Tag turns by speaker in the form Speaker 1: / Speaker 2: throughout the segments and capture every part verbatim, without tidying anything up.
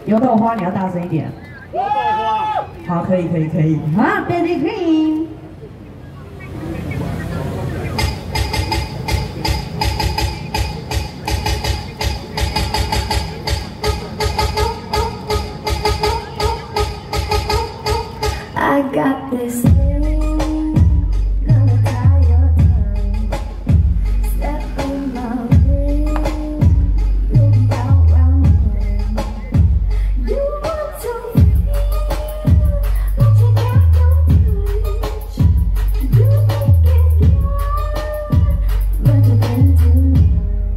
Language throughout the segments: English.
Speaker 1: 油豆花，你要大声一点。
Speaker 2: 油豆花。
Speaker 1: 好，可以，可以，可以。啊 ，Baby Queen。
Speaker 3: I got this thing, gonna tie your tongue. Step on my ring, you'll be out round one. You want to feel, but you got no touch. You think it's yours, but you've been too much.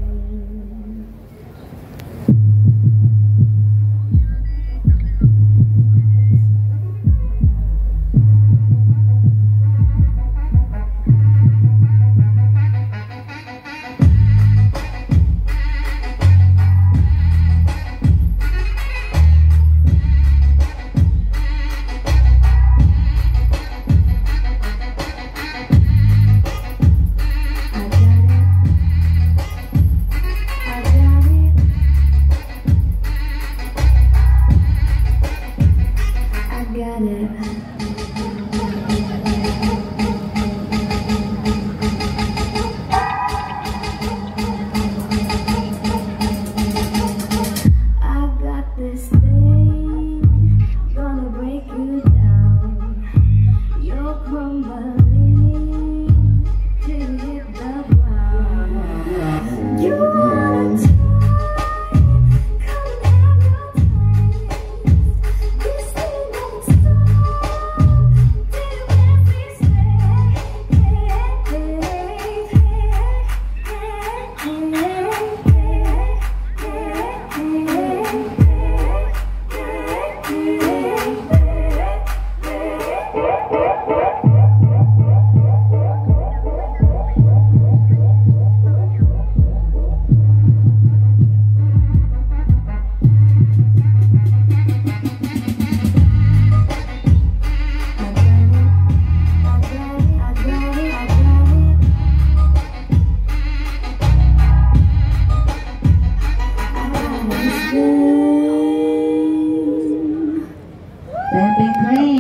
Speaker 1: Baby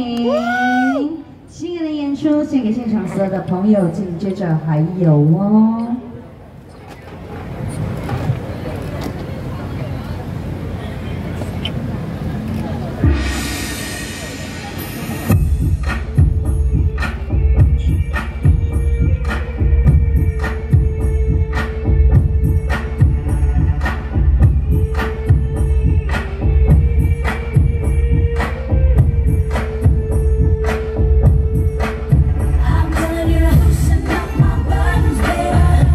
Speaker 1: Queen， 新年的演出献给现场所有的朋友，紧接着还有哦。
Speaker 3: I'm gonna loosen up my burdens, baby.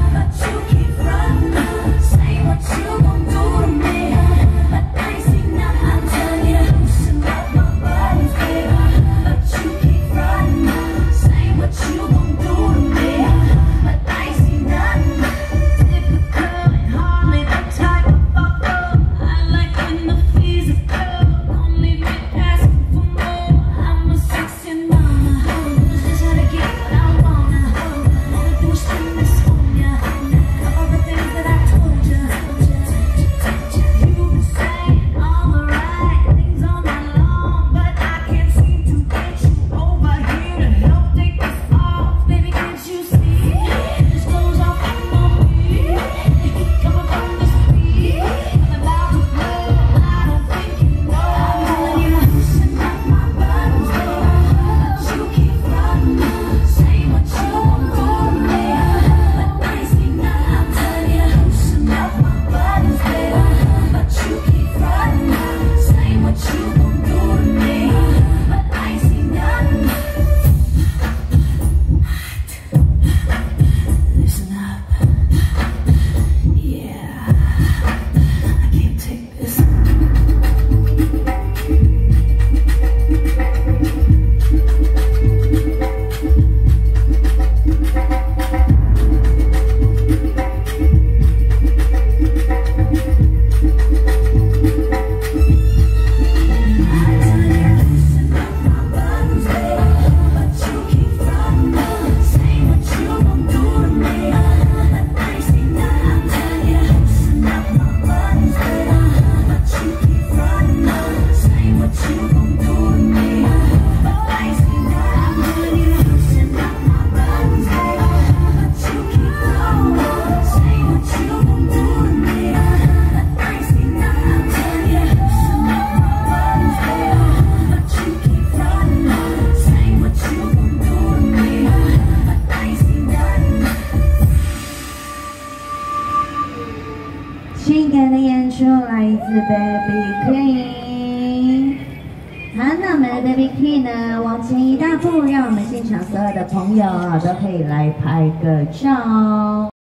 Speaker 1: 自 Baby Queen。好，那我们的 Baby Queen 呢，往前一大步，让我们现场所有的朋友啊都可以来拍个照。